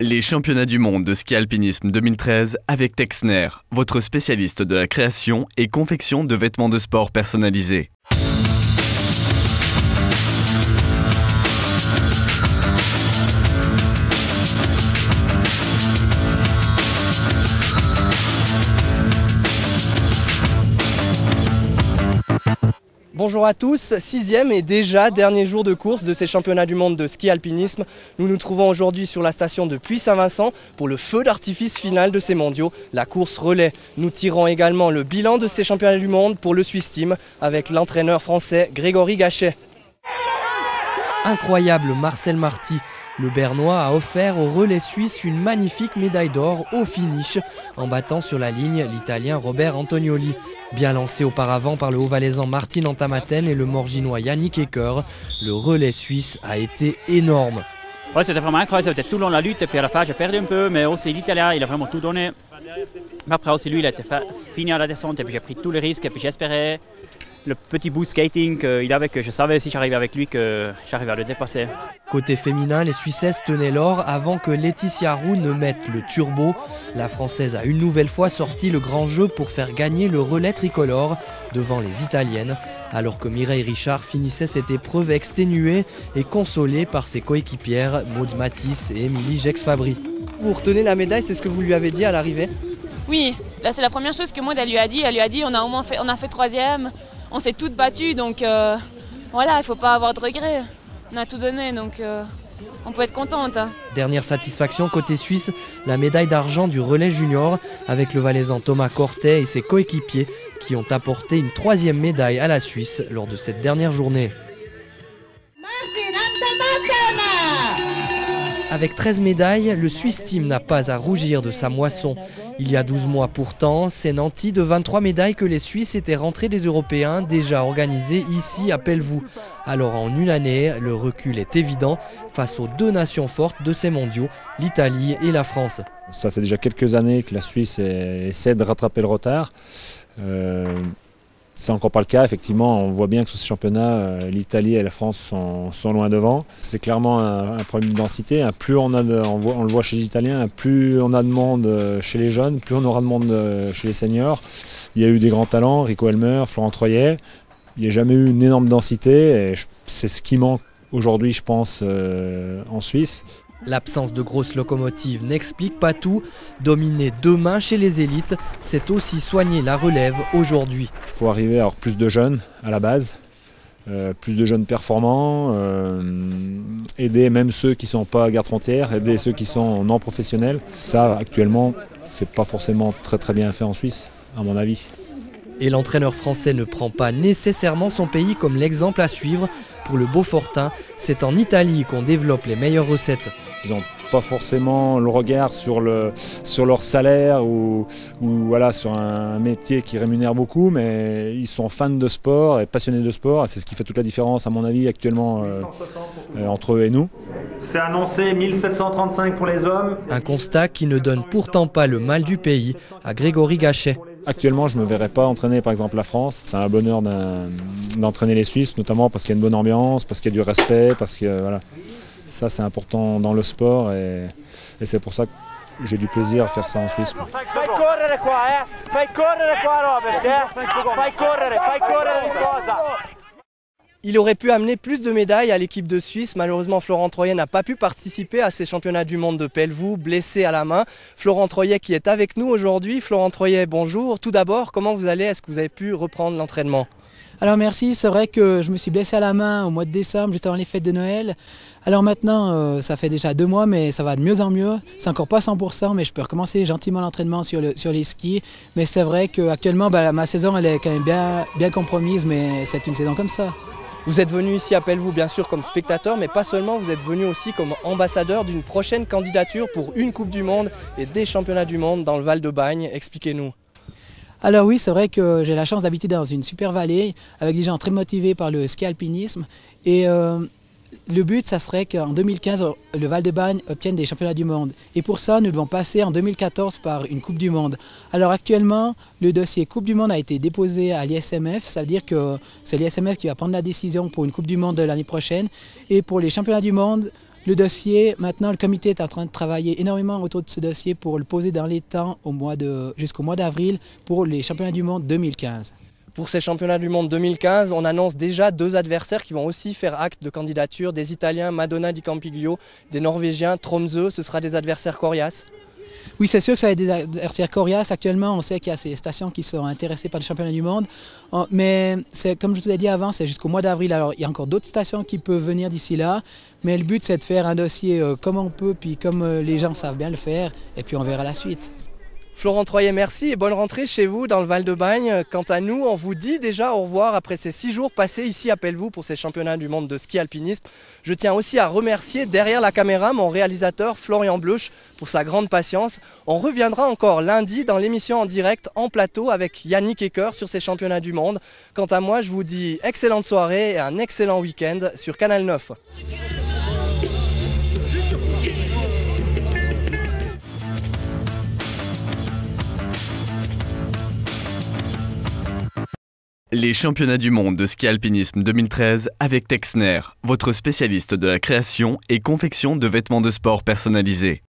Les championnats du monde de ski alpinisme 2013 avec Texner, votre spécialiste de la création et confection de vêtements de sport personnalisés. Bonjour à tous, 6e et déjà dernier jour de course de ces championnats du monde de ski alpinisme. Nous nous trouvons aujourd'hui sur la station de Puy-Saint-Vincent pour le feu d'artifice final de ces mondiaux, la course relais. Nous tirons également le bilan de ces championnats du monde pour le Swiss Team avec l'entraîneur français Grégory Gachet. Incroyable Marcel Marty. Le Bernois a offert au relais suisse une magnifique médaille d'or au finish en battant sur la ligne l'Italien Robert Antonioli. Bien lancé auparavant par le Haut-Valaisan Martin Antamaten et le Morginois Yannick Ecker, le relais suisse a été énorme. Ouais, c'était vraiment incroyable, c'était tout le long de la lutte et puis à la fin j'ai perdu un peu, mais aussi l'Italien il a vraiment tout donné. Mais après aussi lui il a fini à la descente et puis j'ai pris tous les risques et puis j'espérais le petit bout skating qu'il avait, que je savais si j'arrivais avec lui que j'arrivais à le dépasser. Côté féminin, les Suissesses tenaient l'or avant que Laetitia Roux ne mette le turbo. La Française a une nouvelle fois sorti le grand jeu pour faire gagner le relais tricolore devant les Italiennes, alors que Mireille Richard finissait cette épreuve exténuée et consolée par ses coéquipières Maud Matisse et Émilie Gex-Fabry. Vous retenez la médaille, c'est ce que vous lui avez dit à l'arrivée? Oui, là c'est la première chose que Maud elle lui a dit on a fait 3e. On s'est toutes battues, donc voilà, il ne faut pas avoir de regrets. On a tout donné, donc on peut être contente. Dernière satisfaction côté suisse, la médaille d'argent du relais junior avec le Valaisan Thomas Cortet et ses coéquipiers qui ont apporté une 3e médaille à la Suisse lors de cette dernière journée. Avec 13 médailles, le Swiss Team n'a pas à rougir de sa moisson. Il y a 12 mois pourtant, c'est nanti de 23 médailles que les Suisses étaient rentrés des Européens déjà organisés ici à Pelvoux. Alors en une année, le recul est évident face aux deux nations fortes de ces mondiaux, l'Italie et la France. Ça fait déjà quelques années que la Suisse essaie de rattraper le retard. C'est encore pas le cas, effectivement, on voit bien que sur ce championnat, l'Italie et la France sont loin devant. C'est clairement un problème de densité. Plus on le voit chez les Italiens, plus on a de monde chez les jeunes, plus on aura de monde chez les seniors. Il y a eu des grands talents, Rico Helmer, Florent Troyet. Il n'y a jamais eu une énorme densité. C'est ce qui manque aujourd'hui, je pense, en Suisse. L'absence de grosses locomotives n'explique pas tout. Dominer demain chez les élites, c'est aussi soigner la relève aujourd'hui. Il faut arriver à avoir plus de jeunes à la base, plus de jeunes performants, aider même ceux qui ne sont pas garde frontière, aider ceux qui sont non professionnels. Ça, actuellement, c'est pas forcément très bien fait en Suisse, à mon avis. Et l'entraîneur français ne prend pas nécessairement son pays comme l'exemple à suivre. Pour le Beaufortin, c'est en Italie qu'on développe les meilleures recettes. Ils n'ont pas forcément le regard sur leur salaire ou voilà, sur un métier qui rémunère beaucoup, mais ils sont fans de sport et passionnés de sport. C'est ce qui fait toute la différence, à mon avis, actuellement entre eux et nous. C'est annoncé 1735 pour les hommes. Un constat qui ne donne pourtant pas le mal du pays à Grégory Gachet. Actuellement, je ne me verrais pas entraîner par exemple la France. C'est un bonheur d'entraîner les Suisses, notamment parce qu'il y a une bonne ambiance, parce qu'il y a du respect, parce que voilà, ça c'est important dans le sport et c'est pour ça que j'ai du plaisir à faire ça en Suisse. Fai correre qua, fai correre qua Robert, fai correre sposa. Il aurait pu amener plus de médailles à l'équipe de Suisse. Malheureusement, Florent Troyet n'a pas pu participer à ces championnats du monde de Pelvoux, blessé à la main. Florent Troyet qui est avec nous aujourd'hui. Florent Troyet, bonjour. Tout d'abord, comment vous allez? Est-ce que vous avez pu reprendre l'entraînement? Alors merci, c'est vrai que je me suis blessé à la main au mois de décembre, juste avant les fêtes de Noël. Alors maintenant, ça fait déjà 2 mois, mais ça va de mieux en mieux. C'est encore pas 100%, mais je peux recommencer gentiment l'entraînement sur les skis. Mais c'est vrai qu'actuellement, ma saison elle est quand même bien compromise, mais c'est une saison comme ça. Vous êtes venu ici à Pelvoux bien sûr comme spectateur, mais pas seulement, vous êtes venu aussi comme ambassadeur d'une prochaine candidature pour une Coupe du Monde et des championnats du monde dans le Val-de-Bagne. Expliquez-nous. Alors oui, c'est vrai que j'ai la chance d'habiter dans une super vallée avec des gens très motivés par le ski alpinisme et le but, ça serait qu'en 2015, le Val-de-Bagne obtienne des championnats du monde. Et pour ça, nous devons passer en 2014 par une Coupe du Monde. Alors actuellement, le dossier Coupe du Monde a été déposé à l'ISMF. Ça veut dire que c'est l'ISMF qui va prendre la décision pour une Coupe du Monde de l'année prochaine. Et pour les championnats du monde, Le dossier, maintenant le comité est en train de travailler énormément autour de ce dossier pour le poser dans les temps jusqu'au mois d'avril pour les championnats du monde 2015. Pour ces championnats du monde 2015, on annonce déjà 2 adversaires qui vont aussi faire acte de candidature, des Italiens Madonna di Campiglio, des Norvégiens Tromsø. Ce sera des adversaires coriaces. Oui, c'est sûr que ça va être des adversaires coriaces. Actuellement, on sait qu'il y a ces stations qui sont intéressées par les championnats du monde. Mais comme je vous ai dit avant, c'est jusqu'au mois d'avril. Alors, il y a encore d'autres stations qui peuvent venir d'ici là. Mais le but, c'est de faire un dossier comme on peut, puis comme les gens savent bien le faire. Et puis, on verra la suite. Florent Troyer, merci et bonne rentrée chez vous dans le Val-de-Bagne. Quant à nous, on vous dit déjà au revoir après ces 6 jours passés ici à Pelvoux pour ces championnats du monde de ski alpinisme. Je tiens aussi à remercier derrière la caméra mon réalisateur Florian Bleuch pour sa grande patience. On reviendra encore lundi dans l'émission en direct en plateau avec Yannick Ecker sur ces championnats du monde. Quant à moi, je vous dis excellente soirée et un excellent week-end sur Canal 9. Les championnats du monde de ski alpinisme 2013 avec Texner, votre spécialiste de la création et confection de vêtements de sport personnalisés.